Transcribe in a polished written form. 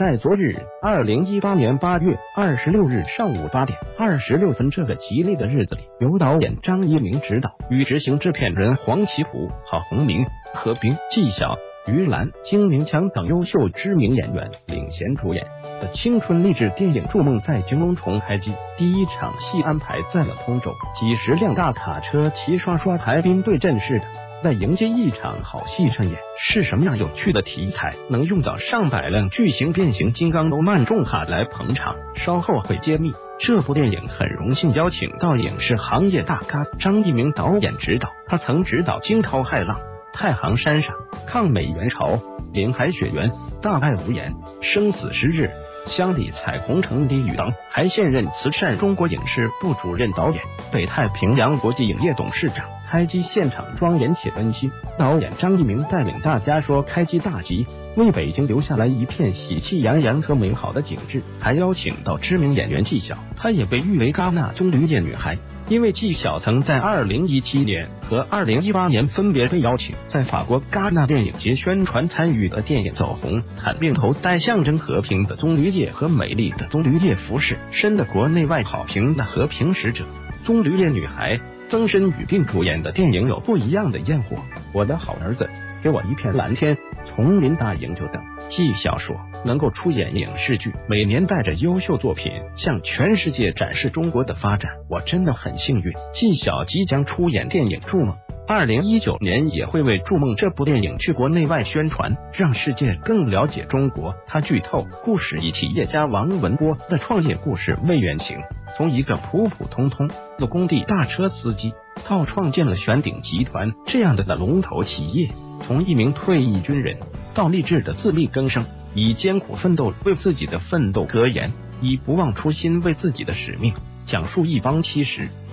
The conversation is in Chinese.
在昨日，2018年8月26日上午8点26分这个吉利的日子里，由导演张一鸣执导，与执行制片人黄启虎、郝鸿明、何冰、纪晓、于兰、金明强等优秀知名演员领衔主演的青春励志电影《筑梦》在京龙重开机，第一场戏安排在了通州，几十辆大卡车齐刷刷排兵对阵似的在迎接一场好戏上演。是什么样有趣的题材能用到上百辆巨型变形金刚欧曼重卡来捧场？稍后会揭秘。这部电影很荣幸邀请到影视行业大咖张一鸣导演执导，他曾执导《惊涛骇浪》、太行山上、抗美援朝、林海雪原、大爱无言、生死时日、乡里彩虹城低语等，还现任慈善中国影视部主任导演、北太平洋国际影业董事长。开机现场庄严且温馨，导演张一鸣带领大家说开机大吉，为北京留下来一片喜气洋洋和美好的景致。还邀请到知名演员纪晓，她也被誉为戛纳棕榈叶女孩，因为纪晓曾在2017年和2018年分别被邀请在法国戛纳电影节宣传参与的电影《走红毯》，并头戴象征和平的棕榈叶和美丽的棕榈叶服饰，深得国内外好评的和平使者、棕榈叶女孩。曾申宇并主演的电影有不一样的焰火、我的好儿子、给我一片蓝天、丛林大营救等。纪晓说，能够出演影视剧，每年带着优秀作品向全世界展示中国的发展，我真的很幸运。纪晓即将出演电影《筑梦》，2019年也会为《筑梦》这部电影去国内外宣传，让世界更了解中国。他剧透，故事以企业家王文波的创业故事为原型，从一个普普通通的工地大车司机到创建了玄鼎集团这样的龙头企业，从一名退役军人到励志的自力更生，以艰苦奋斗为自己的奋斗格言，以不忘初心为自己的使命，讲述一帮70